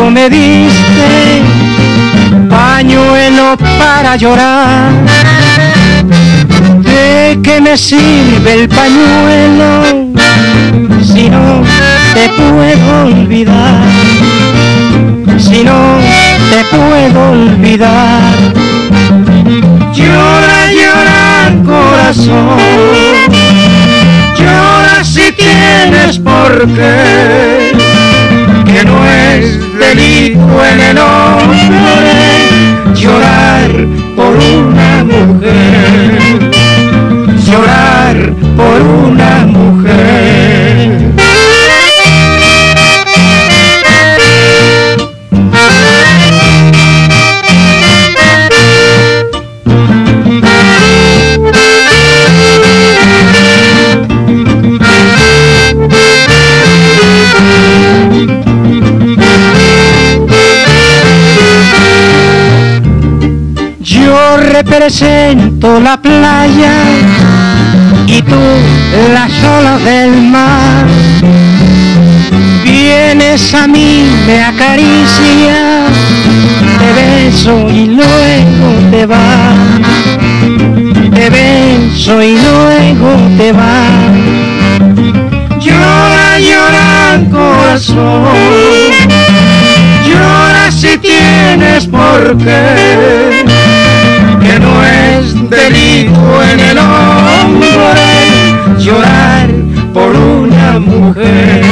no me diste pañuelo para llorar. ¿De qué me sirve el pañuelo si no te puedo olvidar? Si no te puedo olvidar. Llora, llora, corazón, llora si tienes por qué, que no es delito en el hombre llorar por una mujer, llorar por una mujer. Yo represento la playa y tú las olas del mar. Vienes a mí, me acaricias, te beso y luego te vas. Te beso y luego te vas. Llora, llora, corazón, llora si tienes por qué, que no es delito en el hombre llorar por una mujer,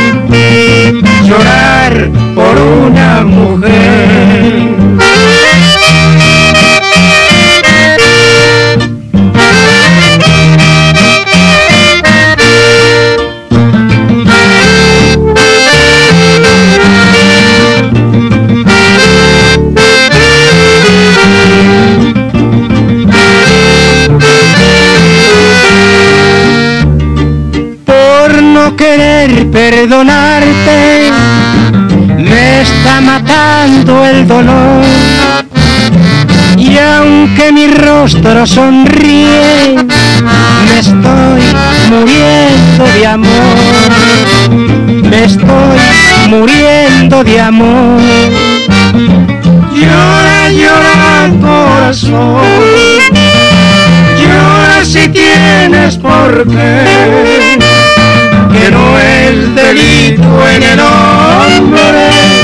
llorar por una mujer. Querer perdonarte me está matando el dolor, y aunque mi rostro sonríe me estoy muriendo de amor, me estoy muriendo de amor. Llora, llora, corazón, llora si tienes por qué, que no es delito en el hombre